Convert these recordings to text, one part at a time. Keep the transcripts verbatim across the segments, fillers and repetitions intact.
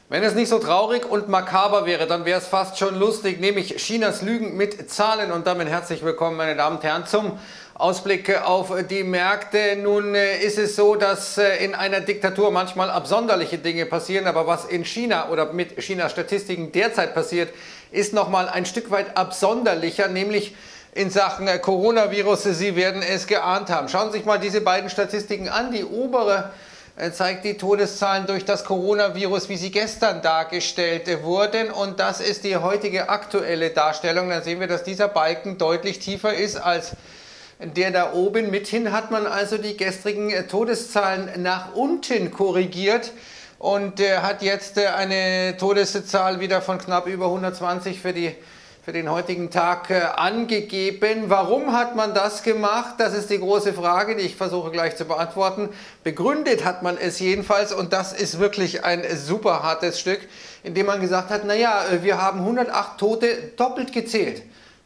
Wenn es nicht so traurig und makaber wäre, dann wäre es fast schon lustig, nämlich Chinas Lügen mit Zahlen. Und damit herzlich willkommen, meine Damen und Herren, zum Ausblick auf die Märkte. Nun ist es so, dass in einer Diktatur manchmal absonderliche Dinge passieren, aber was in China oder mit Chinas Statistiken derzeit passiert, ist nochmal ein Stück weit absonderlicher, nämlich in Sachen Coronavirus. Sie werden es geahnt haben. Schauen Sie sich mal diese beiden Statistiken an. Die obere zeigt die Todeszahlen durch das Coronavirus, wie sie gestern dargestellt wurden. Und das ist die heutige aktuelle Darstellung. Da sehen wir, dass dieser Balken deutlich tiefer ist als der da oben. Mithin hat man also die gestrigen Todeszahlen nach unten korrigiert und äh, hat jetzt äh, eine Todeszahl wieder von knapp über hundertzwanzig für die für den heutigen Tag äh, angegeben. Warum hat man das gemacht? Das ist die große Frage, die ich versuche gleich zu beantworten. Begründet hat man es jedenfalls, und das ist wirklich ein super hartes Stück, indem man gesagt hat, naja, wir haben hundertacht Tote doppelt gezählt.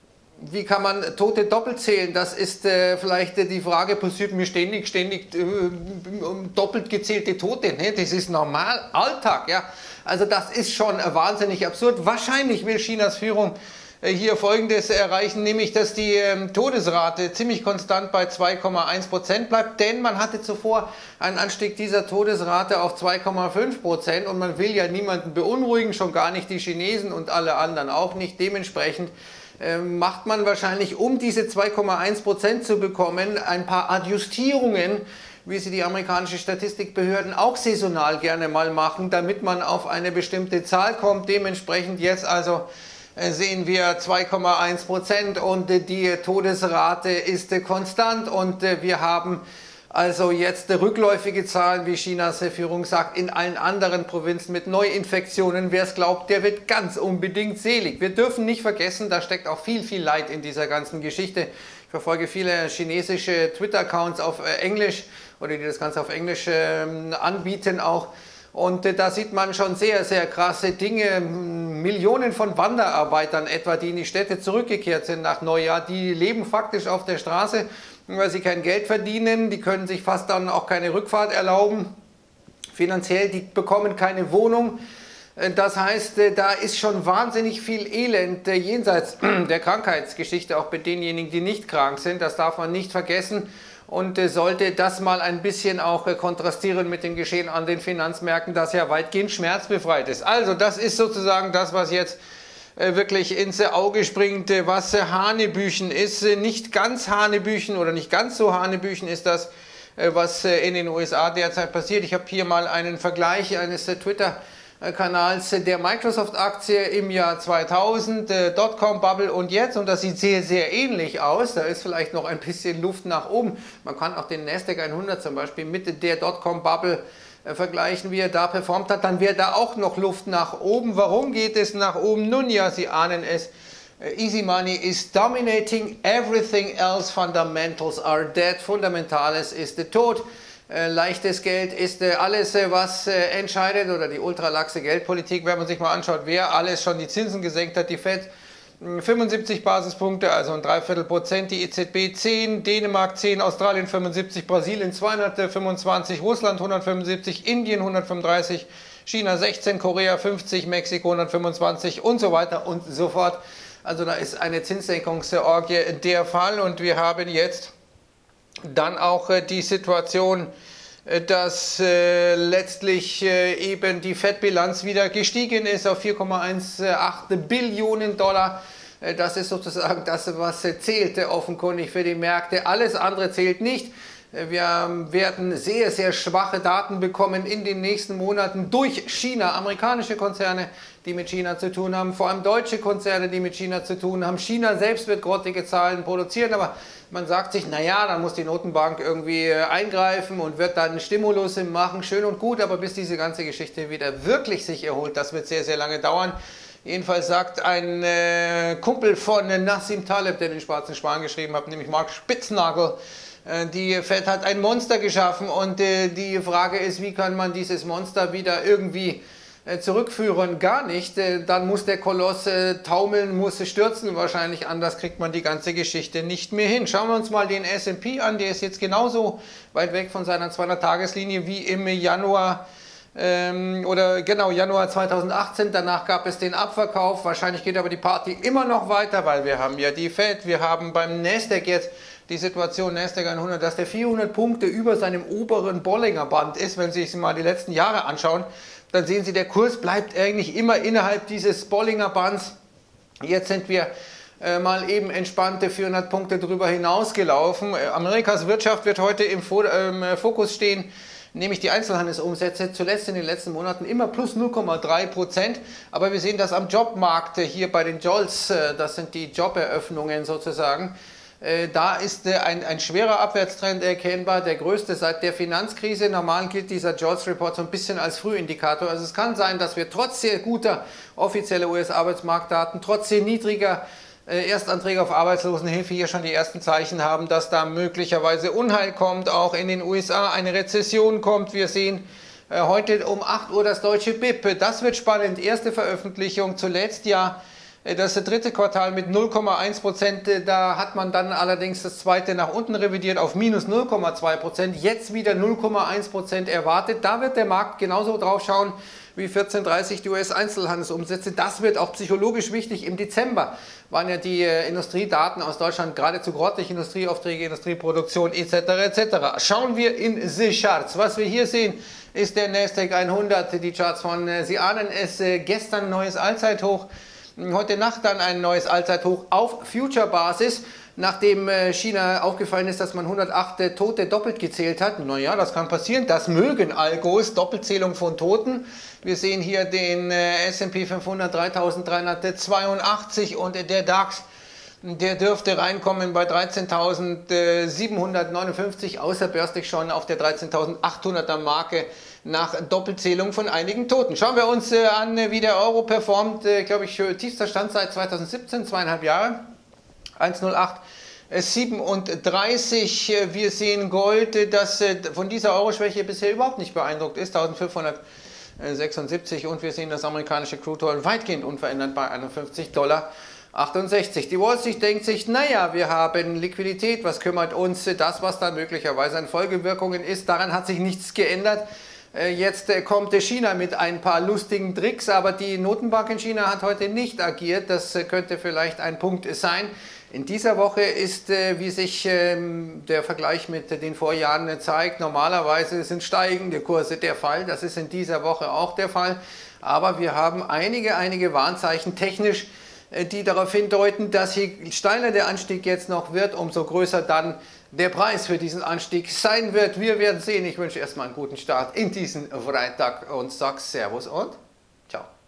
Wie kann man Tote doppelt zählen? Das ist äh, vielleicht äh, die Frage, passiert mir ständig, ständig äh, doppelt gezählte Tote. Ne? Das ist normal, Alltag. Ja? Also das ist schon äh, wahnsinnig absurd. Wahrscheinlich will Chinas Führung hier Folgendes erreichen, nämlich dass die ähm, Todesrate ziemlich konstant bei zwei Komma eins Prozent bleibt, denn man hatte zuvor einen Anstieg dieser Todesrate auf zwei Komma fünf Prozent und man will ja niemanden beunruhigen, schon gar nicht die Chinesen und alle anderen auch nicht. Dementsprechend äh, macht man wahrscheinlich, um diese zwei Komma eins Prozent zu bekommen, ein paar Adjustierungen, wie sie die amerikanischen Statistikbehörden auch saisonal gerne mal machen, damit man auf eine bestimmte Zahl kommt. Dementsprechend jetzt also sehen wir zwei Komma eins Prozent und die Todesrate ist konstant und wir haben also jetzt rückläufige Zahlen, wie Chinas Führung sagt, in allen anderen Provinzen mit Neuinfektionen. Wer es glaubt, der wird ganz unbedingt selig. Wir dürfen nicht vergessen, da steckt auch viel, viel Leid in dieser ganzen Geschichte. Ich verfolge viele chinesische Twitter-Accounts auf Englisch oder die das Ganze auf Englisch äh, anbieten auch. Und äh, da sieht man schon sehr, sehr krasse Dinge. Millionen von Wanderarbeitern etwa, die in die Städte zurückgekehrt sind nach Neujahr, die leben faktisch auf der Straße, weil sie kein Geld verdienen. Die können sich fast dann auch keine Rückfahrt erlauben. Finanziell, die bekommen keine Wohnung. Das heißt, da ist schon wahnsinnig viel Elend jenseits der Krankheitsgeschichte, auch bei denjenigen, die nicht krank sind. Das darf man nicht vergessen. Und äh, sollte das mal ein bisschen auch äh, kontrastieren mit dem Geschehen an den Finanzmärkten, das ja weitgehend schmerzbefreit ist. Also das ist sozusagen das, was jetzt äh, wirklich ins äh, Auge springt, äh, was äh, Hanebüchen ist. Äh, nicht ganz Hanebüchen oder nicht ganz so Hanebüchen ist das, äh, was äh, in den U S A derzeit passiert. Ich habe hier mal einen Vergleich eines äh, Twitter Kanals der Microsoft-Aktie im Jahr zweitausend, äh, Dotcom-Bubble und jetzt, und das sieht sehr, sehr ähnlich aus. Da ist vielleicht noch ein bisschen Luft nach oben. Man kann auch den Nasdaq hundert zum Beispiel mit der Dotcom-Bubble äh, vergleichen, wie er da performt hat. Dann wäre da auch noch Luft nach oben. Warum geht es nach oben? Nun ja, Sie ahnen es. Easy Money is dominating everything else. Fundamentals are dead. Fundamentales ist tot. Äh, leichtes Geld ist äh, alles, äh, was äh, entscheidet, oder die ultralaxe Geldpolitik, wenn man sich mal anschaut, wer alles schon die Zinsen gesenkt hat. Die Fed mh, fünfundsiebzig Basispunkte, also ein Dreiviertel Prozent, die E Z B zehn, Dänemark zehn, Australien fünfundsiebzig, Brasilien zweihundertfünfundzwanzig, Russland hundertfünfundsiebzig, Indien hundertfünfunddreißig, China sechzehn, Korea fünfzig, Mexiko hundertfünfundzwanzig und so weiter und so fort. Also da ist eine Zinssenkungsorgie der Fall und wir haben jetzt dann auch äh, die Situation, äh, dass äh, letztlich äh, eben die Fed-Bilanz wieder gestiegen ist auf vier Komma achtzehn Billionen Dollar. Äh, das ist sozusagen das, was äh, zählt äh, offenkundig für die Märkte. Alles andere zählt nicht. Äh, wir äh, werden sehr, sehr schwache Daten bekommen in den nächsten Monaten durch China. Amerikanische Konzerne, die mit China zu tun haben, vor allem deutsche Konzerne, die mit China zu tun haben. China selbst wird grottige Zahlen produzieren, aber man sagt sich, naja, dann muss die Notenbank irgendwie eingreifen und wird dann Stimulus machen, schön und gut, aber bis diese ganze Geschichte wieder wirklich sich erholt, das wird sehr, sehr lange dauern. Jedenfalls sagt ein äh, Kumpel von Nassim Taleb, der den Schwarzen Schwan geschrieben hat, nämlich Mark Spitznagel, äh, die Fed hat ein Monster geschaffen und äh, die Frage ist, wie kann man dieses Monster wieder irgendwie zurückführen? Gar nicht. Dann muss der Koloss taumeln, muss stürzen wahrscheinlich, anders kriegt man die ganze Geschichte nicht mehr hin. Schauen wir uns mal den S und P an, der ist jetzt genauso weit weg von seiner zweihundert-Tageslinie wie im Januar Ähm, oder genau, Januar zweitausendachtzehn, danach gab es den Abverkauf. Wahrscheinlich geht aber die Party immer noch weiter, weil wir haben ja die Fed, wir haben beim Nasdaq jetzt die Situation, Nasdaq hundert, dass der vierhundert Punkte über seinem oberen Bollinger Band ist. Wenn Sie sich mal die letzten Jahre anschauen, dann sehen Sie, der Kurs bleibt eigentlich immer innerhalb dieses Bollinger Bands. Jetzt sind wir äh, mal eben entspannte vierhundert Punkte drüber hinausgelaufen. Äh, Amerikas Wirtschaft wird heute im Fo äh, Fokus stehen, nämlich die Einzelhandelsumsätze, zuletzt in den letzten Monaten immer plus null Komma drei Prozent. Aber wir sehen das am Jobmarkt hier bei den Jolts, äh, das sind die Joberöffnungen sozusagen. Da ist ein, ein schwerer Abwärtstrend erkennbar, der größte seit der Finanzkrise. Normal gilt dieser Jolts Report so ein bisschen als Frühindikator. Also es kann sein, dass wir trotz sehr guter offizieller U S-Arbeitsmarktdaten, trotz sehr niedriger Erstanträge auf Arbeitslosenhilfe hier schon die ersten Zeichen haben, dass da möglicherweise Unheil kommt, auch in den U S A eine Rezession kommt. Wir sehen heute um acht Uhr das deutsche B I P. Das wird spannend. Erste Veröffentlichung zuletzt ja. Das dritte Quartal mit null Komma eins Prozent, da hat man dann allerdings das zweite nach unten revidiert auf minus null Komma zwei Prozent, jetzt wieder null Komma eins Prozent erwartet. Da wird der Markt genauso drauf schauen wie vierzehn Uhr dreißig die U S-Einzelhandelsumsätze. Das wird auch psychologisch wichtig. Im Dezember waren ja die äh, Industriedaten aus Deutschland geradezu grottig, Industrieaufträge, Industrieproduktion et cetera et cetera. Schauen wir in die Charts. Was wir hier sehen, ist der Nasdaq hundert, die Charts von, äh, Sie ahnen es, äh, gestern neues Allzeithoch. Heute Nacht dann ein neues Allzeithoch auf Future-Basis, nachdem China aufgefallen ist, dass man hundertacht Tote doppelt gezählt hat. Naja, das kann passieren, das mögen Algos, Doppelzählung von Toten. Wir sehen hier den S und P fünfhundert dreitausenddreihundertzweiundachtzig und der DAX, der dürfte reinkommen bei dreizehntausendsiebenhundertneunundfünfzig, außerbörslich schon auf der dreizehntausendachthunderter Marke nach Doppelzählung von einigen Toten. Schauen wir uns äh, an, wie der Euro performt, äh, glaube ich, tiefster Stand seit zweitausendsiebzehn, zweieinhalb Jahre, eins Komma null acht siebenunddreißig. Wir sehen Gold, das äh, von dieser Euroschwäche bisher überhaupt nicht beeindruckt ist, eintausendfünfhundertsechsundsiebzig, und wir sehen das amerikanische Crude Oil weitgehend unverändert bei einundfünfzig Dollar achtundsechzig. Die Wall Street denkt sich, naja, wir haben Liquidität, was kümmert uns das, was dann möglicherweise an Folgewirkungen ist, daran hat sich nichts geändert. Jetzt kommt China mit ein paar lustigen Tricks, aber die Notenbank in China hat heute nicht agiert. Das könnte vielleicht ein Punkt sein. In dieser Woche ist, wie sich der Vergleich mit den Vorjahren zeigt, normalerweise sind steigende Kurse der Fall. Das ist in dieser Woche auch der Fall. Aber wir haben einige, einige Warnzeichen technisch, die darauf hindeuten, dass je steiler der Anstieg jetzt noch wird, umso größer dann der Preis für diesen Anstieg sein wird. Wir werden sehen. Ich wünsche erstmal einen guten Start in diesen Freitag und sage Servus und ciao.